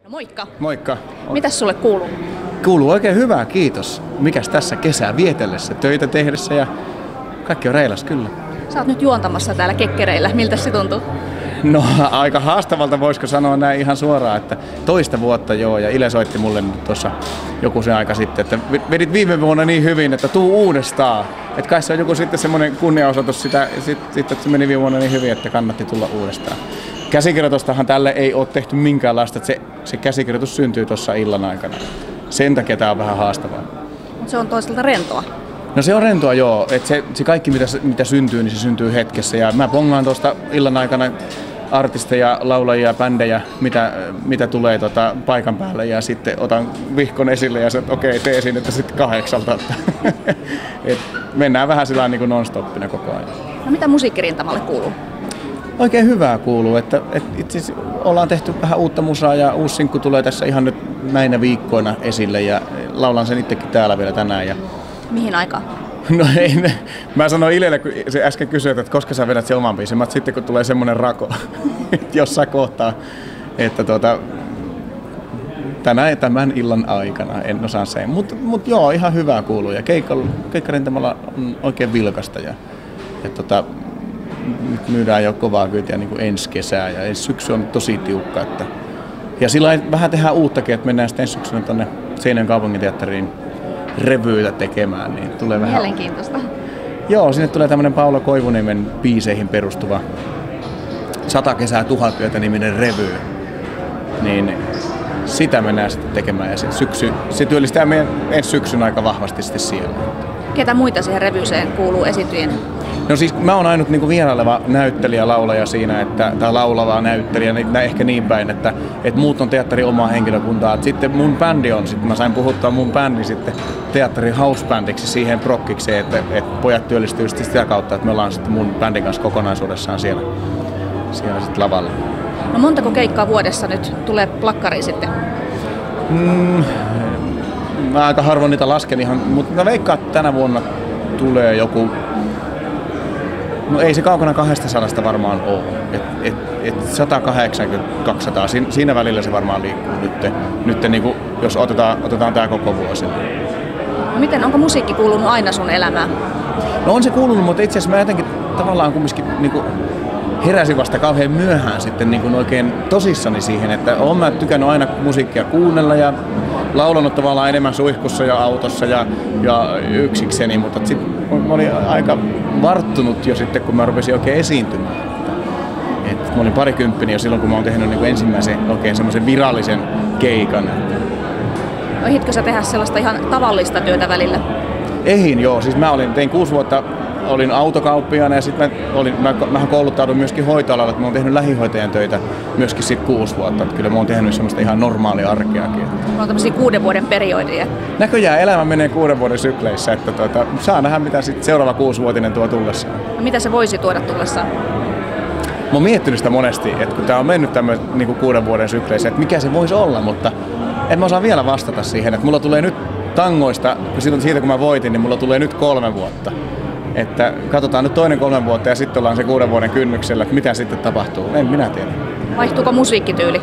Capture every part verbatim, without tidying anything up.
No moikka. Moikka. Mitäs sulle kuuluu? Kuuluu oikein hyvää, kiitos. Mikäs tässä kesää vietellessä, töitä tehdessä ja kaikki on reilas kyllä. Sä oot nyt juontamassa täällä Kekkereillä. Miltä se tuntuu? No aika haastavalta voisiko sanoa näin ihan suoraan, että toista vuotta joo, ja Ile soitti mulle tuossa joku se aika sitten, että vedit viime vuonna niin hyvin, että tuu uudestaan. Että kai se on joku sitten semmoinen kunniaosoitus sitä, sit, sit, että se meni viime vuonna niin hyvin, että kannatti tulla uudestaan. Käsikirjoitustahan tälle ei ole tehty minkäänlaista, että se, se käsikirjoitus syntyy tuossa illan aikana. Sen takia tää on vähän haastavaa. Mutta se on toisaalta rentoa. No se on rentoa joo, että se, se kaikki mitä, mitä syntyy, niin se syntyy hetkessä. Ja mä pongaan tuosta illan aikana artisteja, laulajia, bändejä, mitä, mitä tulee tota paikan päälle ja sitten otan vihkon esille ja sanoin, että okei, tee sinne sitten kahdeksalta. Et mennään vähän sillä niin kuin non-stoppina koko ajan. No mitä musiikkirintamalle kuuluu? Oikein hyvää kuuluu, että, että itse asiassa ollaan tehty vähän uutta musaa ja uusi sinkku tulee tässä ihan nyt näinä viikkoina esille ja laulan sen itsekin täällä vielä tänään. Ja mihin aikaan? No ei, mä sanoin Ilelle, kun se äsken kysyi, että koska sä vedät se oman biisin, mä sitten kun tulee semmonen rako jossain kohtaa, että tuota, tänään tämän illan aikana en osaa sen. Mutta mut joo, ihan hyvää kuuluu ja keikkarintamalla on oikein vilkasta ja, ja tota, nyt myydään jo kovaa kyytiä niin kuin ensi kesää ja ensi syksy on tosi tiukka. Että, ja sillä vähän tehdään uuttakin, että mennään sitten ensi syksynä tuonne Seinäjoen kaupunginteatteriin revyitä tekemään, niin tulee vähän... Mielenkiintoista. Joo, sinne tulee tämmönen Paula Koivuniemen biiseihin perustuva Sata kesää tuhat yötä -niminen revy. Niin sitä mennään sitten tekemään ja se, syksy, se työllistää meidän ensi syksyn aika vahvasti sitten siellä. Ketä muita siihen revyyseen kuuluu esiintyjien? No siis mä oon ainut niinku vieraileva näyttelijä, laulaja siinä, että, tai laulavaa näyttelijä, niin, ehkä niin päin, että, että muut on teatterin omaa henkilökuntaa. Et sitten mun bändi on, sit mä sain puhuttaa mun bändi sitten teatterin housebändiksi siihen prokkikseen, että, että pojat työllistyy sitä kautta, että me ollaan sitten mun bändin kanssa kokonaisuudessaan siellä, siellä sitten lavalla. No montako keikkaa vuodessa nyt tulee plakkariin sitten? Mm, mä aika harvoin niitä lasken ihan, mutta mä veikkaan, että tänä vuonna tulee joku. No ei se kaukana kahdestasadasta varmaan ole. Et, et, et sata kahdeksankymmentä kaksisataa, siinä, siinä välillä se varmaan liikkuu nyt, nyt niin kuin, jos otetaan, otetaan tämä koko vuosi. No miten, onko musiikki kuulunut aina sun elämään? No on se kuulunut, mutta itse asiassa mä jotenkin tavallaan kumminkin niin kuin heräsin vasta kauhean myöhään sitten niin kuin oikein tosissani siihen, että olen mä tykännyt aina musiikkia kuunnella ja laulanut tavallaan enemmän suihkussa ja autossa ja, ja yksikseni, mutta sitten mä olin aika varttunut jo sitten, kun mä rupesin oikein esiintymään. Et mä olin parikymppinen jo silloin, kun mä oon tehnyt niin kuin ensimmäisen oikein semmoisen virallisen keikan. Ehitkö sä tehdä sellaista ihan tavallista työtä välillä? Ehin, joo. Siis mä olin, tein kuusi vuotta, olin autokauppiaana ja sitten mä, olin, mä, mähän kouluttaudun myöskin hoitoalalla, että mä oon tehnyt lähihoitajan töitä myöskin sit kuusi vuotta. Että kyllä mä oon tehnyt semmoista ihan normaalia arkeakin. Mä oon tämmöisiä kuuden vuoden periodia. Näköjään elämä menee kuuden vuoden sykleissä, että tuota, saa nähdä mitä sit seuraava kuusivuotinen tuo tullessaan. No mitä se voisi tuoda tullessaan? Mä oon miettinyt sitä monesti, että kun tää on mennyt tämmöinen niin kuuden vuoden sykleissä, että mikä se voisi olla, mutta en mä osaa vielä vastata siihen, että mulla tulee nyt tangoista, silloin siitä kun mä voitin, niin mulla tulee nyt kolme vuotta. Että katsotaan nyt toinen kolme vuotta ja sitten ollaan se kuuden vuoden kynnyksellä, että mitä sitten tapahtuu. En minä tiedä. Vaihtuuko musiikkityyli?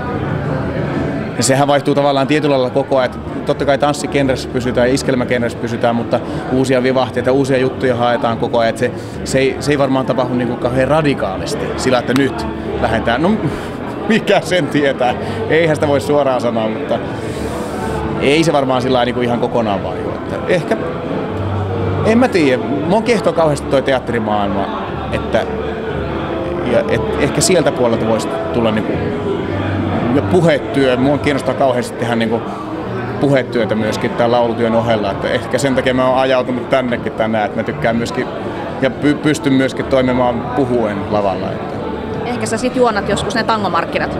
Ja sehän vaihtuu tavallaan tietyllä lailla koko ajan. Totta kai tanssikenressä pysytään ja iskelmäkenressä pysytään, mutta uusia vivahteita, uusia juttuja haetaan koko ajan. Se, se, ei, se ei varmaan tapahdu niin kuin kauhean radikaalisti sillä, että nyt lähdetään. No mikä sen tietää? Eihän sitä voi suoraan sanoa, mutta ei se varmaan sillä niin kuin ihan kokonaan vaihdu. Ehkä, en mä tiedä. Mua kiehtoo kauheasti toi teatterimaailma, että ja, et, ehkä sieltä puolelta voisi tulla niin kuin puhetyö. Mua kiinnostaa kauheasti tehdä niin kuin puhetyötä myöskin tämän laulutyön ohella. Että ehkä sen takia mä oon ajautunut tännekin tänään, että mä tykkään myöskin ja py, pystyn myöskin toimimaan puhuen lavalla. Että. Ehkä sä sit juonat joskus ne tangomarkkinat.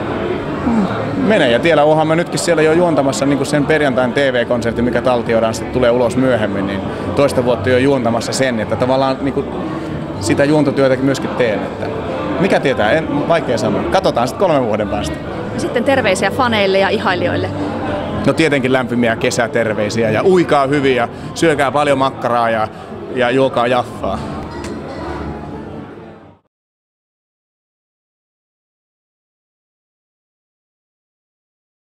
Mene ja tiedä, onhan mä nytkin siellä jo juontamassa niin kuin sen perjantain T V-konsertti, mikä taltioidaan sitten tulee ulos myöhemmin, niin toista vuotta jo juontamassa sen, että tavallaan niin kuin sitä juontotyötäkin myöskin teen. Että mikä tietää, en, vaikea sanoa. Katsotaan sitten kolmen vuoden päästä. Ja sitten terveisiä faneille ja ihailijoille. No tietenkin lämpimiä kesäterveisiä ja uikaa hyvin ja syökää paljon makkaraa ja, ja juokaa jaffaa.